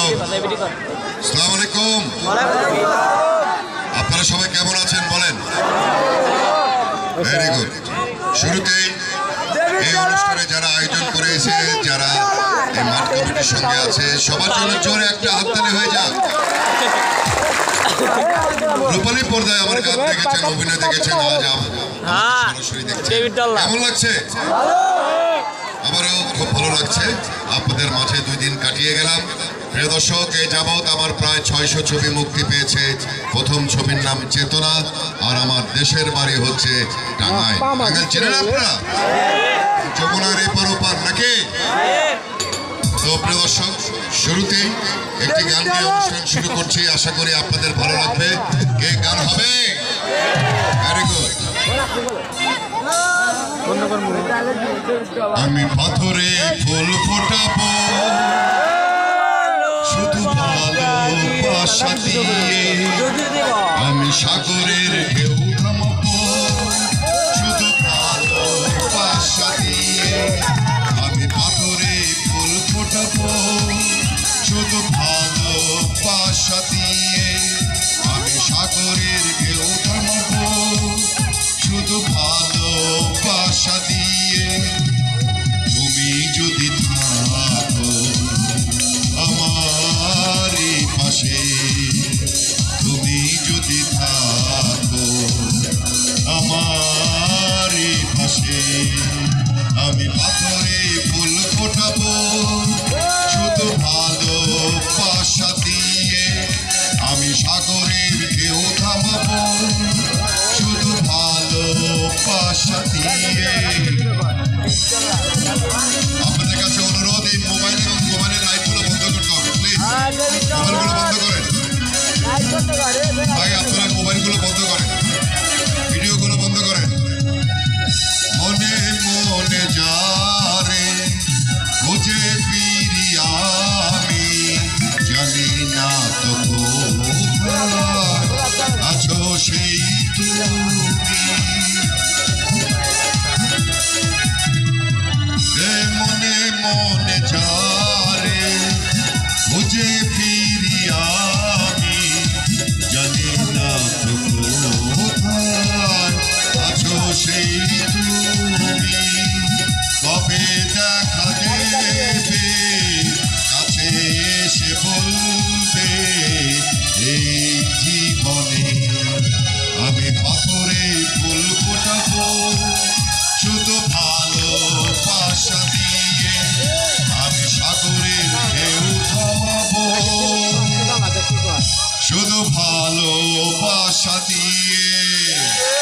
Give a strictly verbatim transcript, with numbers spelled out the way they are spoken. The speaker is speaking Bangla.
আসসালামু আলাইকুম। আপনারা সবাই কেমন আছেন বলেন? Very good. শুরুতেই এই অনুষ্ঠানে যারা আয়োজন করেছে, যারা এই মাঠ কমিটির সঙ্গে আছে, সবার জন্য জোরে একটা হাততালি হয়ে যাক। রূপালী পর্দায় আমার গান দেখেছেন, অভিনয় দেখেছেন, আজ সরাসরি দেখছেন, কেমন লাগছে? আমারও খুব ভালো লাগছে। আপনাদের মাঝে দুই দিন কাটিয়ে গেলাম। প্রিয় দর্শক, এই যাবৎ আমার প্রায় ছয়শো ছবি মুক্তি পেয়েছে। প্রথম ছবির নাম চেতনা, আর আমার দেশের বাড়ি হচ্ছে টাঙ্গাইল। টাঙ্গাইল চেনেন আপনারা? যমুনার এপার ওপার নাকি? তো প্রিয় দর্শক, শুরুতেই একটি গান দিয়ে অনুষ্ঠান শুরু করছি। আশা করি আপনাদের ভালো লাগবে। কে গান হবে? Very good. আমি পাথরে ফুল ফোটাবো শুধু ভালোবাসা দিয়ে, আমি সাগরের ঢেউ থামাবো শুধু ভালোবাসা দিয়ে, আমি পাথরে ফুল ফোটাবো শুধু ভালোবাসা দিয়ে, আমি সাগরের ঢেউ থামাবো শুধু ভালোবাসা দিয়ে। তুমি যদি থাকো আমার পাশে, তুমি যদি থাকো আমার পাশে, আমি পাথরে ফুল ফোটাবো শুধু ভালোবাসা দিয়ে, আমি সাগরের ঢেউ থামাবো শুধু ভালোবাসা দিয়ে। আপনাদের কাছে অনুরোধ, এই মোবাইল এবং মোবাইলের লাইটগুলো বন্ধ করতে হবে প্লিজ। মোবাইলগুলো বন্ধ করেন ভাই, আপনারা মোবাইলগুলো বন্ধ করেন, ভিডিওগুলো বন্ধ করেন। মনে মনে যারে খুঁজে ফিরি আমি, জানি না তো কোথায় আছো সেই তুমি। মনে মনে যারে খুঁজে ফিরি আমি, জানি না তো কোথায় আছো সেই তুমি। কবে দেখা দেবে, কাছে এসে বলবে এই জীবনে আমি পাথরে ফুল ফোটাবো শুধু ভালোবাসা দিয়ে, আমি সাগরের ঢেউ থামাবো শুধু ভালোবাসা দিয়ে।